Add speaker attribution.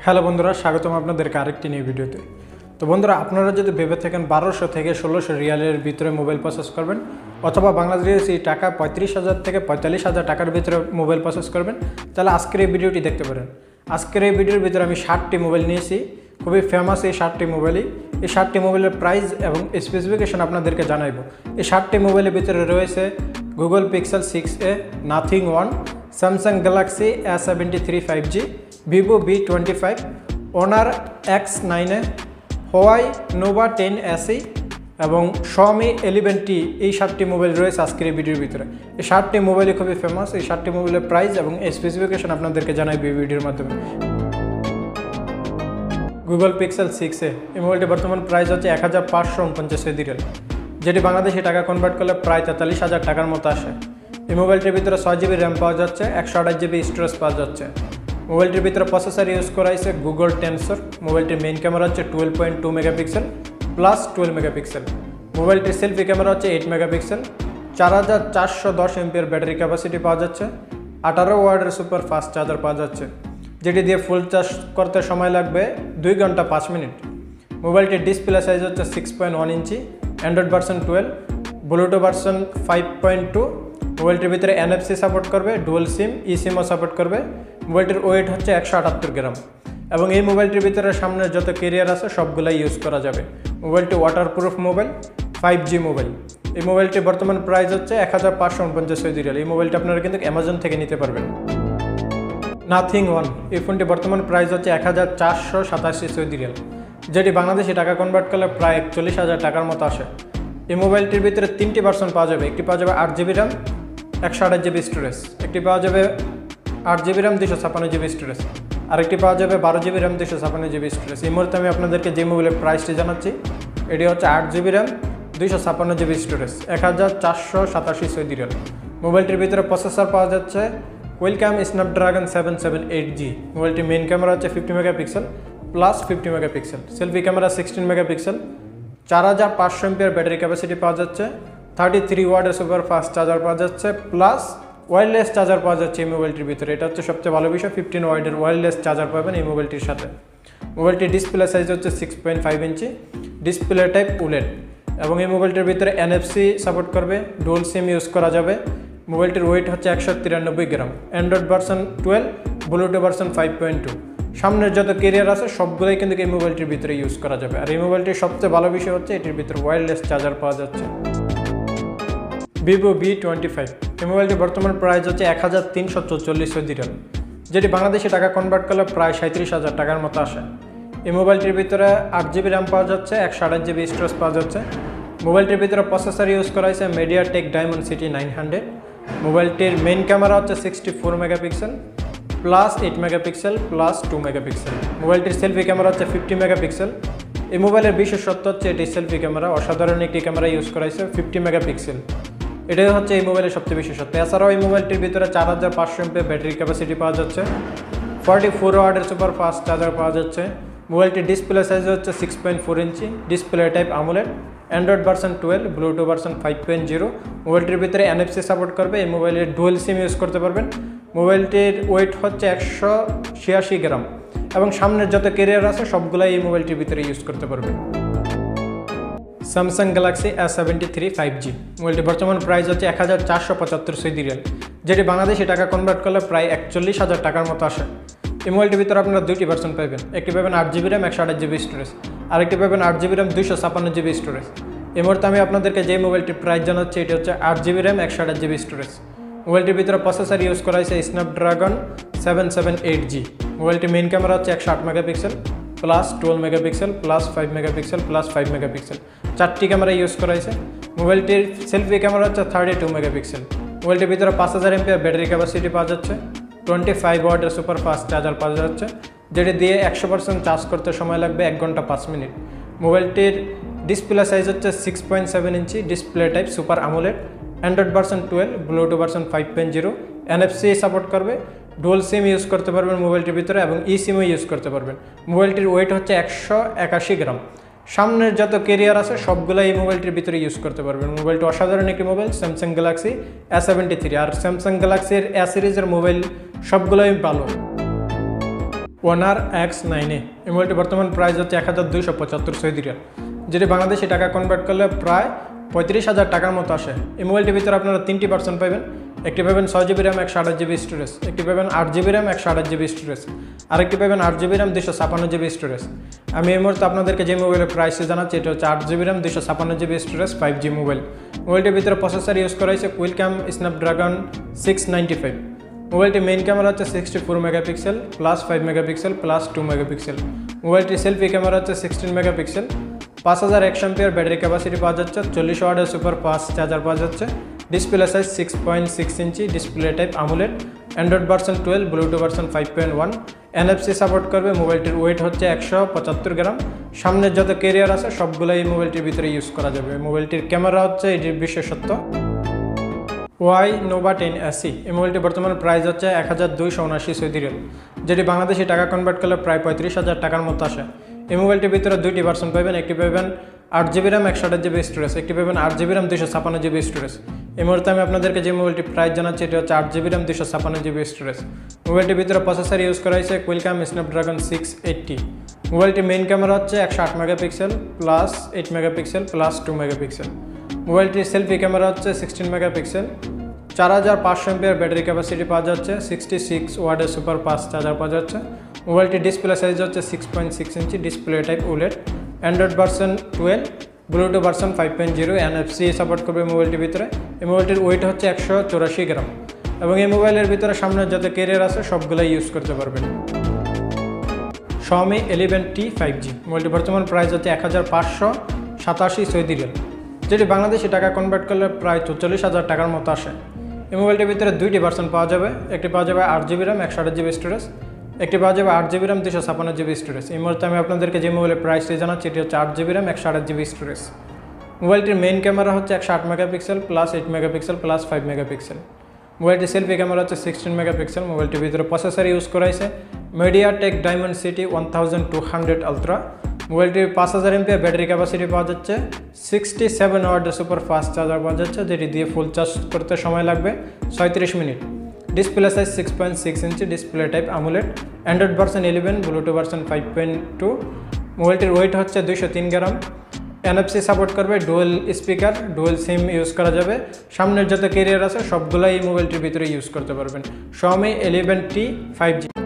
Speaker 1: Hello বন্ধুরা, স্বাগতম আপনাদেরকে আরেকটি নিউ ভিডিওতে। তো বন্ধুরা, আপনারা যদি ভেবে থাকেন 1200 থেকে 1600 রিয়ালের ভিতরে মোবাইল পারচেজ করবেন অথবা বাংলাদেশি টাকা 35,000 থেকে 45,000 টাকার ভিতরে মোবাইল পারচেজ করবেন, তাহলে আজকের এই ভিডিওটি দেখতে পারেন। আজকের এই ভিডিওর ভিতরে আমি 60টি মোবাইল নিয়েছি, খুবই ফেমাস এই 60টি মোবাইলই। এই 60টি মোবাইলের প্রাইস এবং স্পেসিফিকেশন আপনাদেরকে জানাইব। এই 60টি মোবাইলের ভিতরে রয়েছে Google Pixel 6a, Nothing 1, Samsung Galaxy S73 5G, Vivo V25, Honor X9a, Huawei Nova 10 SE এবং Xiaomi 11T। এই 60টি মোবাইল রয়েছে আজকের এই ভিডিওর ভিতরে। এই 60টি মোবাইলই খুবই ফেমাস। এই 60টি মোবাইলের প্রাইস এবং স্পেসিফিকেশন আপনাদেরকে জানাই এই ভিডিওর মাধ্যমে। গুগল পিক্সেল 6a, এই মোবাইলটি বর্তমান প্রাইস হচ্ছে 1549 রিয়াল, যেটি বাংলাদেশি টাকা কনভার্ট করলে প্রায় 43,000 টাকার মতো আসে। এই মোবাইলটির ভিতরে 6GB র্যাম পাওয়া যাচ্ছে, 128GB স্টোরেজ পাওয়া যাচ্ছে। মোবাইলটির ভিতরে প্রসেসর ইউজ করা হয়েছে গুগল টেনসর। মোবাইলটির মেইন ক্যামেরা হচ্ছে 12.2 মেগাপিক্সেল প্লাস 12 মেগাপিক্সেল। মোবাইলটির সেলফি ক্যামেরা হচ্ছে 8 মেগাপিক্সেল। 4410 এমপিআর ব্যাটারি ক্যাপাসিটি পাওয়া যাচ্ছে। 18 ওয়াটের সুপার ফাস্ট চার্জার পাওয়া যাচ্ছে, যেটি দিয়ে ফুল চার্জ করতে সময় লাগবে 2 ঘন্টা 5 মিনিট। মোবাইলটির ডিসপ্লে সাইজ হচ্ছে 6.1 inch, Android version 12, Bluetooth version 5.2। মোবাইলটির ভিতরে NFC সাপোর্ট করবে, ডুয়াল সিম, eSIM-ও সাপোর্ট করবে। মোবাইলটির ওয়েট হচ্ছে 178 গ্রাম এবং এই মোবাইলটির ভিতরে সামনের যত ক্যারিয়ার আছে সবগুলাই ইউজ করা যাবে। মোবাইলটি ওয়াটারপ্রুফ মোবাইল, 5G মোবাইল। এই মোবাইলটি বর্তমান প্রাইস হচ্ছে 1549 রিয়াল। এই মোবাইলটি আপনারা কিন্তু অ্যামাজন থেকে নিতে পারবেন। নাথিং 1, এই ফোনটি বর্তমান প্রাইস হচ্ছে 1487 রিয়াল, যেটি বাংলাদেশি টাকা কনভার্ট করলে প্রায় 41,000 টাকার মতো আসে। এই মোবাইলটির ভিতরে 3টি ভার্সন পাওয়া যাবে। একটি পাওয়া যাবে 8GB র্যাম, 128GB স্টোরেজ। একটি পাওয়া যাবে 8GB র্যাম, 256GB স্টোরেজ। আরেকটি পাওয়া যাবে 12GB র্যাম, 256GB স্টোরেজ। এই মুহূর্তে আমি আপনাদেরকে যে মোবাইলের প্রাইসটি জানাচ্ছি, এটি হচ্ছে 8GB RAM, 256GB storage, 1487 Real. মোবাইলটির ভিতরে প্রসেসর পাওয়া যাচ্ছে কোয়ালকম স্ন্যাপড্রাগন 778G। মোবাইলটির মেইন ক্যামেরা হচ্ছে 50 megapixel plus 50 megapixel. Selfie camera 16 megapixel. 4500 এমপিআর ব্যাটারি ক্যাপাসিটি পাওয়া যাচ্ছে। 33 ওয়াটের সুপার ফাস্ট চার্জার পাওয়া যাচ্ছে প্লাস ওয়্যারলেস চার্জার পাওয়া যাচ্ছে এই মোবাইলটির ভিতরে। এটা হচ্ছে সবচেয়ে ভালো বিষয়, 15 ওয়াটের ওয়্যারলেস চার্জার পাবেন এই মোবাইলটির সাথে। মোবাইলটির ডিসপ্লে সাইজ হচ্ছে 6.5 ইঞ্চি, ডিসপ্লে টাইপ OLED এবং এই মোবাইলটির ভিতরে NFC সাপোর্ট করবে, ডুয়াল সিম ইউজ করা যাবে। মোবাইলটির ওয়েট হচ্ছে 193 gram, Android version 12, Bluetooth version 5.2। সামনের যত ক্যারিয়ার আছে সবগুলোই কিন্তু এই মোবাইলটির ভিতরে ইউজ করা যাবে। আর এই মোবাইলটির সবচেয়ে ভালো বিষয় হচ্ছে এটির ভিতরে ওয়্যারলেস চার্জার পাওয়া যাচ্ছে। ভিভো V25, এই মোবাইলটির বর্তমান প্রাইস হচ্ছে 1344 রিয়াল, যেটি বাংলাদেশি টাকা কনভার্ট করলে প্রায় 37,000 টাকার মতো আসে। এই মোবাইলটির ভিতরে 8GB র্যাম পাওয়া যাচ্ছে, 128GB স্টোরেজ পাওয়া যাচ্ছে। মোবাইলটির ভিতরে প্রসেসর ইউজ করা হয়েছে MediaTek Dimensity 900। মোবাইলটির মেইন ক্যামেরা হচ্ছে 64 megapixel plus 8 megapixel plus 2 megapixel. মোবাইলটির সেলফি ক্যামেরা হচ্ছে 50 মেগাপিক্সেল। এই মোবাইলের বিশেষত্ব হচ্ছে এটি সেলফি ক্যামেরা, অসাধারণ একটি ক্যামেরা ইউজ করা হয়েছে 50 মেগাপিক্সেল। এটাই হচ্ছে এই মোবাইলের সবচেয়ে বিশেষত্ব। এছাড়াও এই মোবাইলটির ভিতরে 4500 এমপিআর ব্যাটারি ক্যাপাসিটি পাওয়া যাচ্ছে, 44 ওয়াটের সুপার ফাস্ট চার্জার পাওয়া যাচ্ছে। মোবাইলটির ডিসপ্লে সাইজ হচ্ছে 6.4 inch, display type AMOLED, Android version 12, Bluetooth version 5.0। মোবাইলটির ভিতরে NFC সাপোর্ট করবে। এই মোবাইলের ডুয়াল সিম ইউজ করতে পারবেন। মোবাইলটির ওয়েট হচ্ছে 186 গ্রাম এবং সামনের যত ক্যারিয়ার আছে সবগুলাই এই মোবাইলটির ভিতরে ইউজ করতে পারবেন। স্যামসাং গ্যালাক্সি S73 5G, মোবাইলটি বর্তমান প্রাইস হচ্ছে 1475 রিয়াল, যেটি বাংলাদেশি টাকা কনভার্ট করলে প্রায় 41,000 টাকার মতো আসে। এই মোবাইলটির ভিতরে আপনারা 2টি ভার্সন পাবেন। একটি পাবেন 8GB র্যাম, 128GB স্টোরেজ, আরেকটি পাবেন 8GB র্যাম, 256GB স্টোরেজ। এই মুহূর্তে আমি আপনাদেরকে যে মোবাইলটির প্রাইস জানাচ্ছি এটি হচ্ছে 8GB র্যাম, 128GB স্টোরেজ। মোবাইলটির ভিতরে প্রসেসর ইউজ করা হয়েছে স্ন্যাপড্রাগন 778G। মোবাইলটির মেইন ক্যামেরা হচ্ছে 108 megapixel plus 12 megapixel plus 5 megapixel plus 5 megapixel. 4টি ক্যামেরা ইউজ করা হয়েছে। মোবাইলটির সেলফি ক্যামেরা হচ্ছে 32 মেগাপিক্সেল। মোবাইলটির ভিতরে 5000 এমপিআর ব্যাটারি ক্যাপাসিটি পাওয়া যাচ্ছে, 25 ওয়াটের সুপার ফাস্ট চার্জার পাওয়া যাচ্ছে, যেটি দিয়ে 100% চার্জ করতে সময় লাগবে 1 ঘন্টা 5 মিনিট। মোবাইলটির ডিসপ্লে সাইজ হচ্ছে 6.7 inch, display type super AMOLED, Android version 12, Bluetooth version 5.0, NFC support করবে, ডুয়াল সিম ইউজ করতে পারবেন মোবাইলটির ভিতরে এবং eSIM-ও ইউজ করতে পারবেন। মোবাইলটির ওয়েট হচ্ছে 181 গ্রাম। সামনের যত ক্যারিয়ার আছে সবগুলো এই মোবাইলটির ভিতরে ইউজ করতে পারবেন। মোবাইলটি অসাধারণ একটি মোবাইল, স্যামসাং গ্যালাক্সি S73। আর স্যামসাং গ্যালাক্সির A সিরিজের মোবাইল সবগুলোই ভালো। Honor X9A। এই মোবাইলটি বর্তমান প্রাইস হচ্ছে 1275 সৌদি রিয়াল, যেটি বাংলাদেশি টাকা কনভার্ট করলে প্রায় 35,000 টাকার মতো আসে। এই মোবাইলটির ভিতরে আপনারা 3টি ভার্সন পাবেন। একটি পাবেন 6GB RAM 128GB স্টোরেজ, একটি পাবেন 8GB RAM 128GB স্টোরেজ, আরেকটি পাবেন 8GB RAM 256GB স্টোরেজ। আমি এই মুহূর্তে আপনাদেরকে যে মোবাইলের প্রাইসে জানাচ্ছি এটা হচ্ছে 8GB RAM 256GB storage 5G mobile. মোবাইলটির ভিতরে প্রসেসর ইউজ করা হয়েছে Qualcomm Snapdragon 695। মোবাইলটির মেইন ক্যামেরা হচ্ছে 64 megapixel plus 5 megapixel plus 2 megapixel. মোবাইলটির সেলফি ক্যামেরা হচ্ছে 16 মেগাপিক্সেল। 5000 এক্সএমপিআর ব্যাটারি ক্যাপাসিটি পাওয়া যাচ্ছে। 40 ওয়াটের সুপার ফাস্ট চার্জার পাওয়া যাচ্ছে। Display size 6.6 inch, display type AMOLED, Android version 12, Bluetooth version 5.1, NFC support করবে। মোবাইলটির ওয়েট হচ্ছে 175 গ্রাম। সামনের যত ক্যারিয়ার আছে সবগুলো এই মোবাইলটির ভিতরে ইউজ করা যাবে। মোবাইলটির ক্যামেরা হচ্ছে এটির বিশেষত্ব ওয়াই নোভা 10 SE। এই মোবাইলটি বর্তমান প্রাইস হচ্ছে 1279 সৌদি রিয়াল, যেটি বাংলাদেশি টাকা কনভার্ট করলে প্রায় 35,000 টাকার মতো আসে। এই মোবাইলটির ভিতরে 2টি ভার্সন পাবেন। একটি পাবেন 8GB RAM 128GB স্টোরেজ, একটি পাবেন 8GB RAM 256GB স্টোরেজ। এই মুহূর্তে আমি আপনাদেরকে যে মোবাইলটির প্রাইস জানাচ্ছি এটা হচ্ছে 8GB RAM 256GB স্টোরেজ। মোবাইলটির ভিতরে প্রসেসর ইউজ করা হয়েছে Qualcomm Snapdragon 680। মোবাইলটির মেইন ক্যামেরা হচ্ছে 108 megapixel plus 8 megapixel plus 2 megapixel. মোবাইলটির সেলফি ক্যামেরা হচ্ছে 16 মেগাপিক্সেল। 4500 এমপিআর ব্যাটারি ক্যাপাসিটি পাওয়া যাচ্ছে। 66 ওয়াটের সুপার ফাস্ট চার্জার পাওয়া যাচ্ছে। মোবাইলটির ডিসপ্লে সাইজ হচ্ছে 6.6 inch, display type OLED, Android version 12, Bluetooth version 5.0, NFC support করবে মোবাইলটির ভিতরে। এই মোবাইলটির ওয়েট হচ্ছে 184 গ্রাম এবং এই মোবাইলের ভিতরে সামনের যত ক্যারিয়ার আছে সবগুলাই ইউজ করতে পারবেন। Xiaomi 11T 5G। মোবাইলটি বর্তমান প্রাইস হচ্ছে 1587 সৌদি রিয়াল, যেটি বাংলাদেশি টাকা কনভার্ট করলে প্রায় 44,000 টাকার মতো আসে। এই মোবাইলটির ভিতরে 2টি ভার্সন পাওয়া যাবে। একটি পাওয়া যাবে 8GB RAM 128GB স্টোরেজ, একটি পাওয়া যাবে 8GB RAM 256GB স্টোরেজ। এই মুহূর্তে আমি আপনাদেরকে যে মোবাইলের প্রাইসটি জানাচ্ছি এটি হচ্ছে 8GB RAM 128GB স্টোরেজ। মোবাইলটির মেইন ক্যামেরা হচ্ছে 108 megapixel plus 8 megapixel plus 5 megapixel. মোবাইলটির সেলফি ক্যামেরা হচ্ছে 16 মেগাপিক্সেল। মোবাইলটির ভিতরে প্রসেসর ইউজ করা হয়েছে MediaTek Dimensity 1200 Ultra। মোবাইলটির 5000 এমপিআর ব্যাটারি ক্যাপাসিটি পাওয়া যাচ্ছে। 67 ওয়াটের সুপার ফাস্ট চার্জার পাওয়া যাচ্ছে, যেটি দিয়ে ফুল চার্জ করতে সময় লাগবে 36 minute. Display size 6.6 inch, display type AMOLED, Android version 11, Bluetooth version 5.2। মোবাইলটির ওয়েট হচ্ছে 203 গ্রাম। NFC সাপোর্ট করবে, dual speaker, dual sim use করা যাবে। সামনের যত ক্যারিয়ার আছে সবগুলাই এই মোবাইলটির ভিতরে ইউজ করতে পারবেন। Xiaomi 11T 5G।